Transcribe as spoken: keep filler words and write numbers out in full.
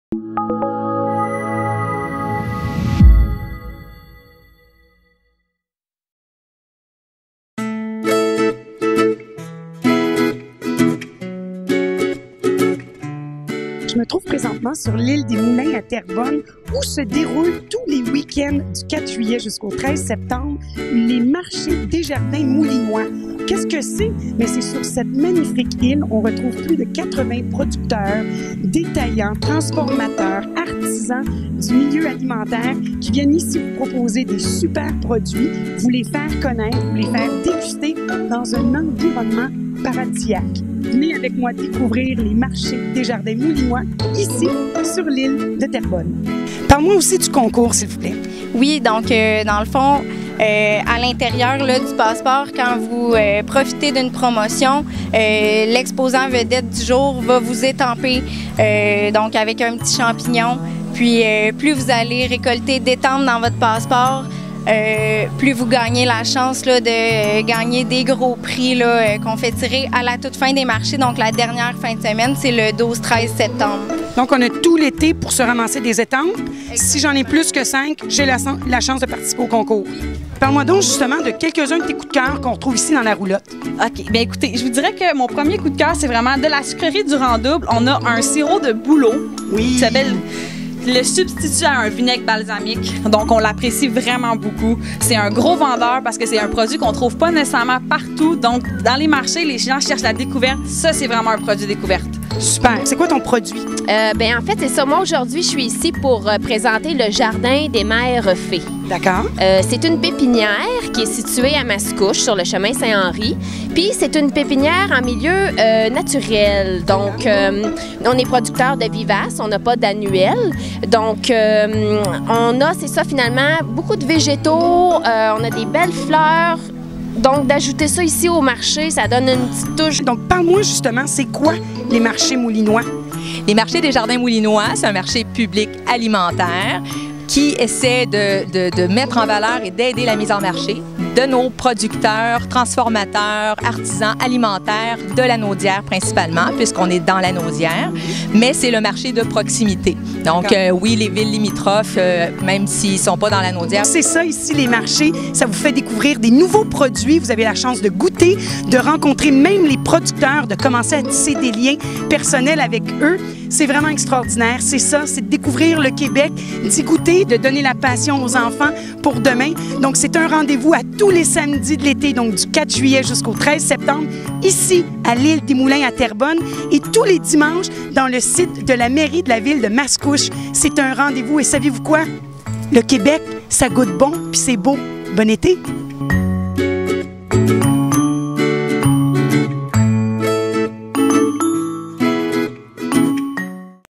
Je me trouve présentement sur l'île des Moulins à Terrebonne où se déroulent tous les week-ends du quatre juillet jusqu'au treize septembre les marchés Desjardins moulinois. Qu'est-ce que c'est? Mais c'est sur cette magnifique île, on retrouve plus de quatre-vingts producteurs, détaillants, transformateurs, artisans du milieu alimentaire qui viennent ici vous proposer des super produits, vous les faire connaître, vous les faire déguster dans un environnement paradisiaque. Venez avec moi découvrir les marchés Desjardins moulinois ici sur l'île de Terrebonne. Parle-moi aussi du concours, s'il vous plaît. Oui, donc euh, dans le fond, euh, à l'intérieur là, du passeport, quand vous euh, profitez d'une promotion, euh, l'exposant vedette du jour va vous étamper euh, donc avec un petit champignon. Puis euh, plus vous allez récolter d'étampes dans votre passeport, Euh, plus vous gagnez la chance là, de euh, gagner des gros prix là, euh, qu'on fait tirer à la toute fin des marchés. Donc, la dernière fin de semaine, c'est le douze treize septembre. Donc, on a tout l'été pour se ramasser des étampes. Si j'en ai plus que cinq, j'ai la, la chance de participer au concours. Parle-moi donc justement de quelques-uns de tes coups de cœur qu'on retrouve ici dans la roulotte. OK. Bien, écoutez, je vous dirais que mon premier coup de cœur, c'est vraiment de la sucrerie du Rang-Double. On a un sirop de bouleau oui. qui s'appelle le substitut à un vinaigre balsamique. Donc, on l'apprécie vraiment beaucoup. C'est un gros vendeur parce que c'est un produit qu'on trouve pas nécessairement partout. Donc, dans les marchés, les gens cherchent la découverte. Ça, c'est vraiment un produit découverte. Super. C'est quoi ton produit? Euh, ben en fait, c'est ça. Moi, aujourd'hui, je suis ici pour euh, présenter le Jardin des Mères Fées. D'accord. Euh, c'est une pépinière qui est située à Mascouche, sur le chemin Saint-Henri. Puis, c'est une pépinière en milieu euh, naturel. Donc, euh, on est producteur de vivaces, on n'a pas d'annuel. Donc, euh, on a, c'est ça, finalement, beaucoup de végétaux, euh, on a des belles fleurs. Donc, d'ajouter ça ici au marché, ça donne une petite touche. Donc, parle-moi justement, c'est quoi les marchés moulinois? Les marchés Desjardins moulinois, c'est un marché public alimentaire qui essaie de, de, de mettre en valeur et d'aider la mise en marché de nos producteurs, transformateurs, artisans alimentaires de la Naudière principalement, puisqu'on est dans la Naudière, mais c'est le marché de proximité. Donc euh, oui, les villes limitrophes, euh, même s'ils ne sont pas dans la Naudière. C'est ça ici, les marchés, ça vous fait découvrir des nouveaux produits, vous avez la chance de goûter, de rencontrer même les producteurs, de commencer à tisser des liens personnels avec eux. C'est vraiment extraordinaire, c'est ça, c'est de découvrir le Québec, d'y goûter, de donner la passion aux enfants pour demain. Donc c'est un rendez-vous à tous les samedis de l'été, donc du quatre juillet jusqu'au treize septembre, ici à l'île des Moulins à Terrebonne et tous les dimanches dans le site de la mairie de la ville de Mascouche. C'est un rendez-vous et savez-vous quoi? Le Québec, ça goûte bon puis c'est beau. Bon été!